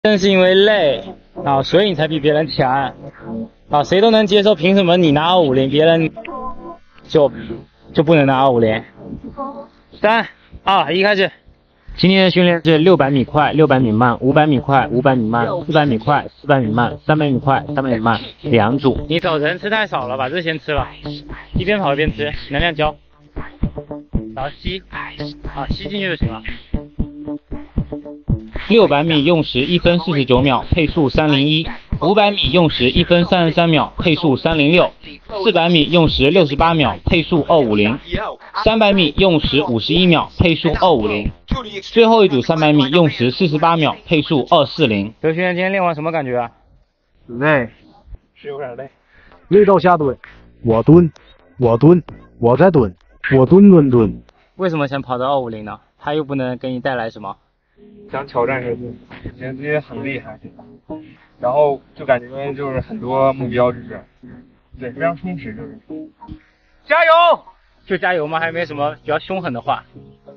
正是因为累啊，所以你才比别人强啊，谁都能接受，凭什么你拿250，别人就不能拿250？3、2、1，开始。今天的训练是600米快，600米慢，500米快，500米慢，400米快，400米慢，300米快，300米慢，2组。你早晨吃太少了，把这先吃了，一边跑一边吃，能量胶，然后吸，吸进去就行了。600米用时1分49秒，配速301；500米用时1分33秒，配速306；400米用时68秒，配速250；300米用时51秒，配速250；最后一组300米用时48秒，配速240。刘轩，今天练完什么感觉啊？ 累，是有点累，累到下蹲，我蹲，我蹲，我再蹲，我蹲。 为什么想跑到250呢？它又不能给你带来什么？ 想挑战这个，觉得自己很厉害，然后就感觉就是很多目标就是对非常充实，就是加油， 就加油吗？还有没有什么比较凶狠的话？